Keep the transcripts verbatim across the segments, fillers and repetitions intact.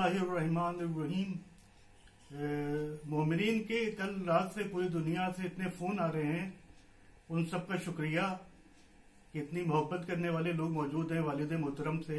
बिस्मिल्लाहिर्रहमानिर्रहीम। मोमिनीन के कल रात से पूरी दुनिया से इतने फ़ोन आ रहे हैं, उन सब का शुक्रिया कि इतनी मोहब्बत करने वाले लोग मौजूद हैं। वालिद मोहतरम से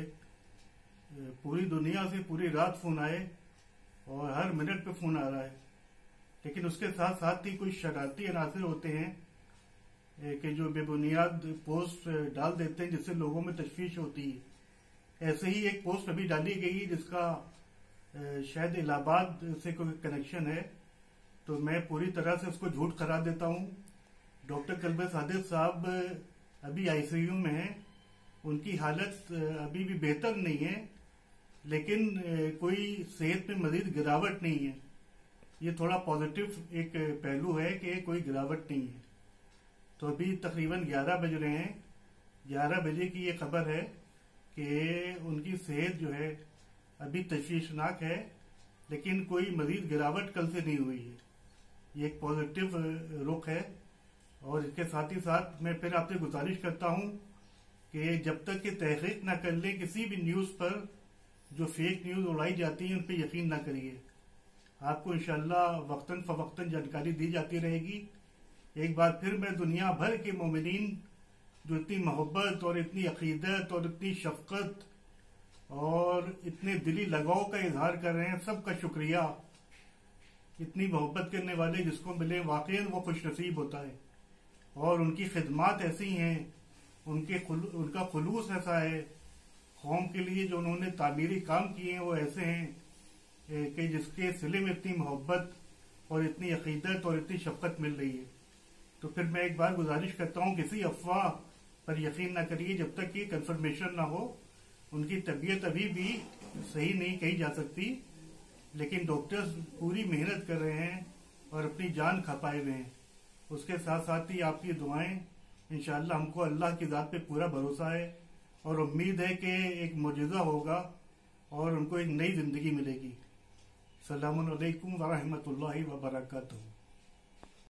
पूरी दुनिया से पूरी रात फ़ोन आए और हर मिनट पे फ़ोन आ रहा है। लेकिन उसके साथ साथ ही कुछ शरारती अनासर होते हैं कि जो बेबुनियाद पोस्ट डाल देते हैं जिससे लोगों में तशवीश होती है। ऐसे ही एक पोस्ट अभी डाली गई जिसका शायद इलाहाबाद से कोई कनेक्शन है, तो मैं पूरी तरह से उसको झूठ करार देता हूँ। डॉक्टर कल्बे सादिक साहब अभी आईसीयू में हैं, उनकी हालत अभी भी बेहतर नहीं है, लेकिन कोई सेहत में मजीद गिरावट नहीं है। ये थोड़ा पॉजिटिव एक पहलू है कि कोई गिरावट नहीं है। तो अभी तकरीबन ग्यारह बज रहे हैं, ग्यारह बजे की ये खबर है कि उनकी सेहत जो है अभी तशवीशनाक है, लेकिन कोई मजीद गिरावट कल से नहीं हुई है। ये एक पॉजिटिव रुख है। और इसके साथ ही साथ मैं फिर आपसे गुजारिश करता हूँ कि जब तक कि तहकीक न कर लें किसी भी न्यूज़ पर जो फेक न्यूज़ उड़ाई जाती है उन पर यकीन न करिए। आपको इंशाअल्लाह वक्तन फवक्तन जानकारी दी जाती रहेगी। एक बार फिर मैं दुनिया भर के मोमिनीन जो इतनी मोहब्बत और इतनी अकीदत और इतनी शफकत और इतने दिली लगाव का इजहार कर रहे हैं, सबका शुक्रिया। इतनी मोहब्बत करने वाले जिसको मिले वाकई वो खुशनसीब होता है। और उनकी खिदमात ऐसी हैं, उनके खुल, उनका खुलूस ऐसा है, कौम के लिए जो उन्होंने तामीरी काम किए हैं वो ऐसे हैं कि जिसके सिले में इतनी मोहब्बत और इतनी अकीदत और इतनी शफकत मिल रही है। तो फिर मैं एक बार गुजारिश करता हूँ किसी अफवाह पर यकीन न करिए जब तक कि कंफर्मेशन ना हो। उनकी तबीयत अभी भी सही नहीं कही जा सकती, लेकिन डॉक्टर्स पूरी मेहनत कर रहे हैं और अपनी जान खपाए हुए हैं। उसके साथ साथ ही आपकी दुआएं, इंशाअल्लाह हमको अल्लाह की ज़ात पे पूरा भरोसा है और उम्मीद है कि एक मुजज़ा होगा और उनको एक नई जिंदगी मिलेगी। अस्सलामु अलैकुम व रहमतुल्लाहि व बरकातुहू।